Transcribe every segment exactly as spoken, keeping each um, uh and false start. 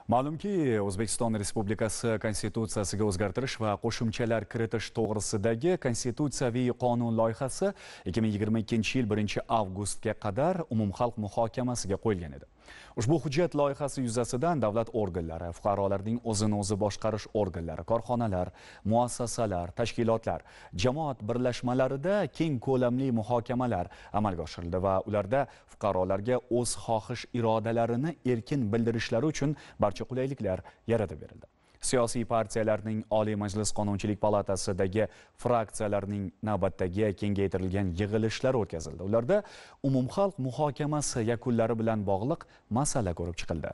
Ma'lumki, O'zbekiston Respublikasi Konstitutsiyasiga o'zgartirish va qo'shimchalar kiritish to'g'risidagi konstitutsiyaviy qonun loyihasi ikki ming yigirma ikkinchi yil birinchi avgustga qadar umumxalq muhokamasiga qo'yilgan edi. Ushbu hujjat loyihasi yuzasidan davlat organlari, fuqarolarning o'zini o'zi boshqarish organlari, korxonalar, muassasalar, tashkilotlar, jamoat birlashmalarida keng ko'lamli muhokamalar amalga oshirildi va ularda fuqarolarga o'z xohish irodalarini erkin bildirishlari uchun barcha qulayliklar yaratib berildi. Siyosiy partiyalarning Oliy Majlis Qonunchilik palatasidagi fraksiyalarning navbatdagi kengaytirilgan yig'ilishlar o'tkazildi. Ularda umumxalq muhokamasi yakunlari bilan bog'liq masala ko'rib chiqildi.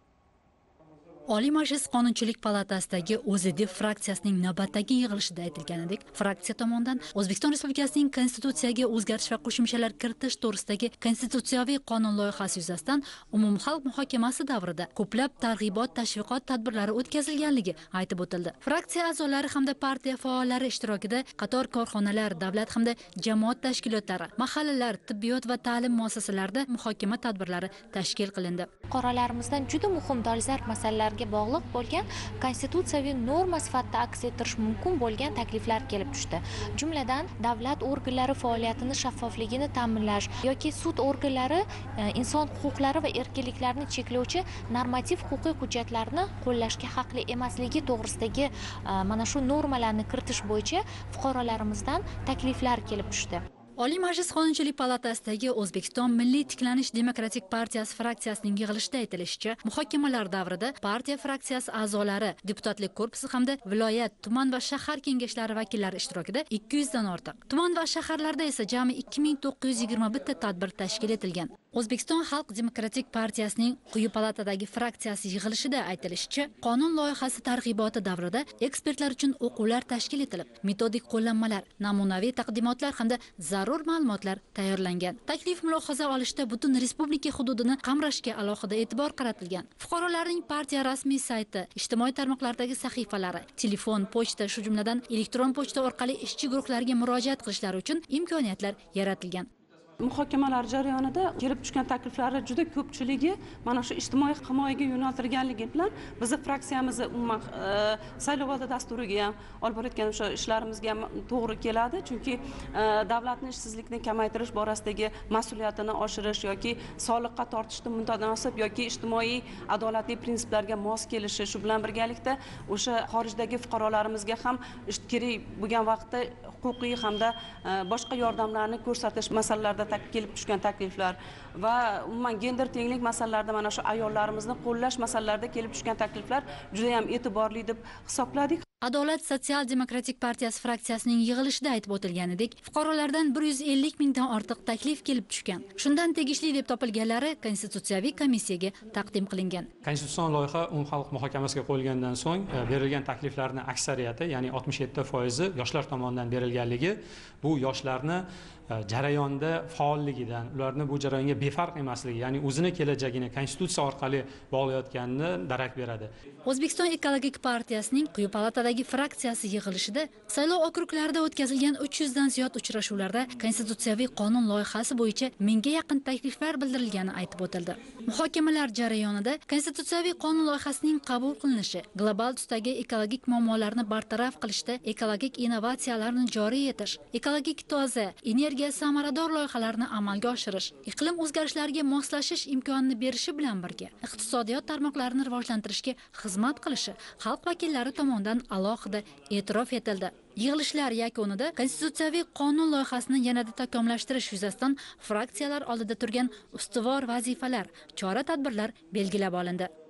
Oliy Majlis Qonunchilik palatasidagi O'zD fraksiyasining navbatdagi yig'ilishida aytilganidek, fraksiya tomonidan O'zbekiston Respublikasining Konstitutsiyaga o'zgartish va qo'shimchalar kiritish to'g'risidagi konstitutsiyaviy qonun loyihasi yuzasidan umumxalq muhokamasi davrida ko'plab targ'ibot, tashviqot tadbirlari o'tkazilganligi aytib o'tildi. Fraksiya a'zolari hamda partiya faollari ishtirokida qator korxonalar, davlat hamda jamoat tashkilotlari, mahallalar, tibbiyot va ta'lim muassasalarida muhokama tadbirlari tashkil qilindi. Fuqarolarimizdan juda muhim dolzarb masalalar bog'liq bo'lgan konstitutsiyaviy norma sifatida aks ettirish mumkin bo'lgan takliflar kelib tushdi. Jumladan, davlat organlari faoliyatini shaffofligini ta'minlash yoki sud organlari inson huquqlari va erkinliklarini cheklovchi normativ huquqiy hujjatlarni qo'llashga haqli emasligi to'g'risidagi mana shu normalarni kiritish bo'yicha fuqarolarimizdan takliflar kelib tushdi. Oliy Majlis Qonunchilik palatasidagi O'zbekiston Milliy tiklanish demokratik partiyasi fraksiyasining yig'ilishida aytilishicha, muhokamalar davrida partiya fraksiyasi a'zolari, deputatlik korpusi hamda viloyat, tuman va shahar kengashlari vakillari ishtirokida ikki yuz dan ortiq, tuman va shaharlarda esa jami ikki ming to'qqiz yuz yigirma bitta tadbir tashkil etilgan. O'zbekiston Xalq demokratik partiyasining quyi palatadagi fraksiyasi yig'ilishida aytilishicha, qonun loyihasi targ'iboti davrida ekspertlar uchun o'quvlar tashkil etilib, metodik qo'llanmalar, namunaviy taqdimotlar hamda zarur ma'lumotlar tayyorlangan. Taklif mulohaza olishda butun respublika hududini qamrashga alohida e'tibor qaratilgan. Fuqarolarning partiya rasmiy sayti, ijtimoiy tarmoqlardagi sahifalari, telefon, pochta, shu jumladan elektron pochta orqali ishchi guruhlariga murojaat qilishlari uchun imkoniyatlar yaratilgan. Muhokamalar jarayonida kelib tushgan takliflar juda ko'pchiligi mana shu ijtimoiy himoyaga yo'naltirilganligi bilan bizning fraksiyamiz umuman saylovoldi dasturiga ham olib borayotgan o'sha ishlarimizga ham to'g'ri keladi, chunki davlatning ishsizlikni kamaytirish borasidagi mas'uliyatini oshirish yoki soliqqa tortishda mutanosib yoki ijtimoiy adolatli prinsiplarga mos kelishi, shu bilan birgalikda o'sha xorijdagi fuqarolarimizga ham kerak bo'lgan vaqtda huquqiy hamda boshqa yordamlarni ko'rsatish masalalarida kelib tushgan takliflar va umuman gender tenglik masalalarida mana shu ayollarimizni qo'llash masalalarida kelib tushgan takliflar juda ham e'tiborli deb hisobladik. Adolat sotsial-demokratik partiyasi fraksiyasining yig'ilishida aytib o'tilganidek, fuqarolardan bir yuz ellik mingdan ortiq taklif kelib tushgan. Shundan tegishli deb topilganlari konstitutsiyaviy komissiyaga taqdim qilingan. Konstitutsion loyiha umumxalq muhokamasiga qo'yilgandan so'ng berilgan takliflarning aksariyati, ya'ni oltmish yetti foizi yoshlar tomonidan berilganligi bu yoshlarni jarayonda faolligidan, ularni bu jarayonga befarq emasligi, ya'ni o'zini kelajagini konstitutsiya orqali bog'layotganini darak beradi. O'zbekiston ekologik partiyasining quyi palatadagi fraksiyasi yig'ilishida saylov okruglarida o'tkazilgan uch yuz dan ziyod uchrashuvlarda konstitutsiyaviy qonun loyihasi bo'yicha mingga yaqin takliflar bildirilgani aytib o'tildi. Muhokamalar jarayonida konstitutsiyaviy qonun loyihasining qabul qilinishi, global tusdagi ekologik muammolarni bartaraf qilishda ekologik innovatsiyalarni joriy etish, ekologik toza, energiya samarador loyihalarni amalga oshirish, iqlim o'zgarishlariga moslashish imkonini berishi bilan birga iqtisodiyot tarmoqlarini rivojlantirishga xizmat qilishi xalq vakillari tomonidan alohida e'tirof etildi. Yig'ilishlar yakunida konstitutsiyaviy qonun loyihasini yanada takomillashtirish yuzasidan fraksiyalar oldida turgan ustuvor vazifalar, chora-tadbirlar belgilab olindi.